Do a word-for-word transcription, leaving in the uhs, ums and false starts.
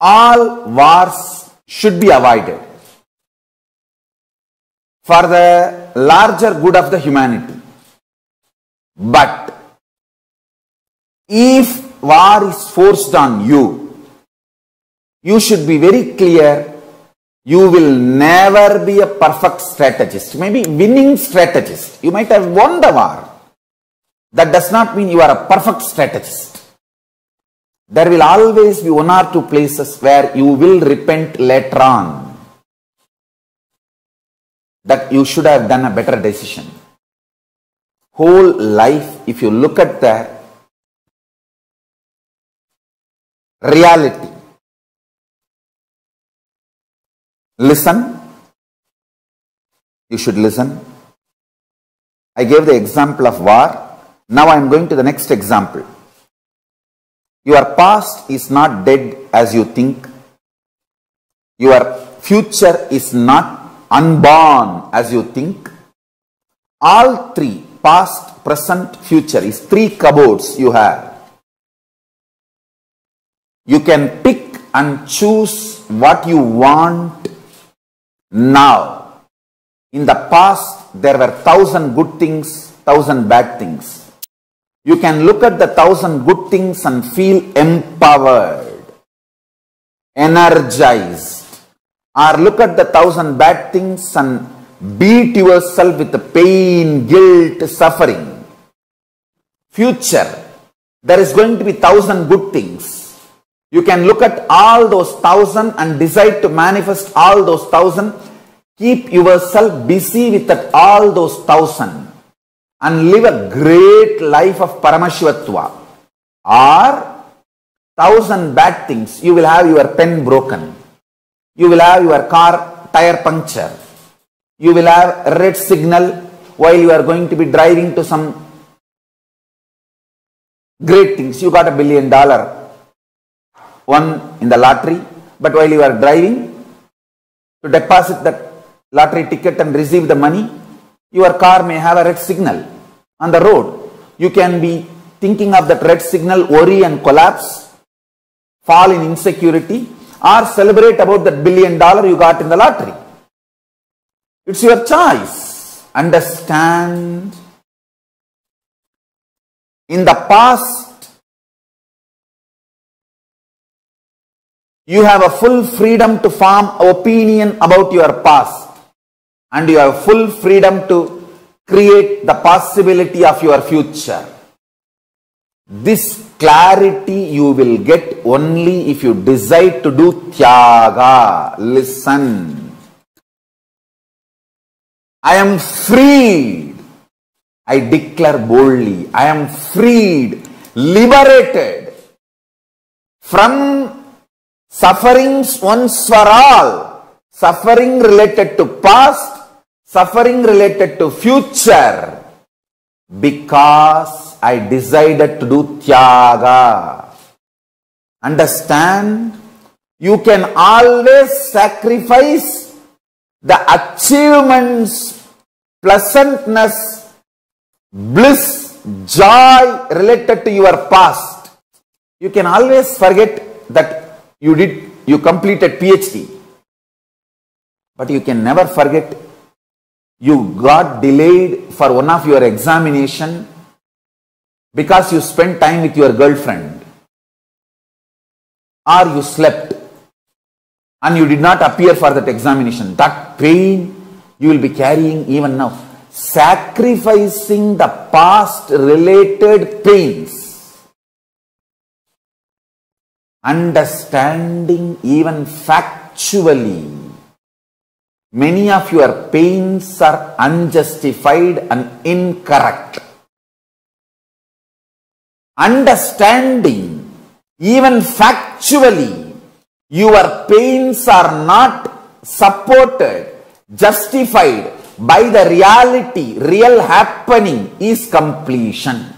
all wars should be avoided for the larger good of the humanity. But if war is forced on you, you should be very clear. You will never be a perfect strategist, maybe winning strategist. You might have won the war. That does not mean you are a perfect strategist. There will always be one or two places where you will repent later on that you should have done a better decision. Whole life, if you look at the reality, listen, you should listen. I gave the example of war. Now I am going to the next example. Your past is not dead as you think. Your future is not unborn as you think. All three, past, present, future, is three cupboards you have. You can pick and choose what you want now. In the past, there were thousand good things, thousand bad things. You can look at the thousand good things and feel empowered, energized, or look at the thousand bad things and beat yourself with the pain, guilt, suffering. Future, there is going to be thousand good things. You can look at all those thousand and decide to manifest all those thousand. Keep yourself busy with that, all those thousand, and live a great life of Paramashivatva. Or thousand bad things. You will have your pen broken. You will have your car tire puncture. You will have a red signal while you are going to be driving to some great things. You got a billion dollar one in the lottery, but while you are driving to deposit that lottery ticket and receive the money, your car may have a red signal on the road. You can be thinking of that red signal, worry and collapse, fall in insecurity, or celebrate about that billion dollar you got in the lottery. It's your choice. Understand? In the past, you have a full freedom to form opinion about your past. And you have full freedom to create the possibility of your future. This clarity you will get only if you decide to do Tyaga. Listen. I am freed. I declare boldly. I am freed, liberated from sufferings once for all. Suffering related to past, suffering related to future, because I decided to do Tyaga. Understand? You can always sacrifice the achievements, pleasantness, bliss, joy related to your past. You can always forget that you did, you completed PhD. But you can never forget you got delayed for one of your examination because you spent time with your girlfriend, or you slept and you did not appear for that examination. That pain you will be carrying even now. Sacrificing the past related pains. Understanding even factually. Many of your pains are unjustified and incorrect. Understanding, even factually, your pains are not supported, justified by the reality, real happening is completion.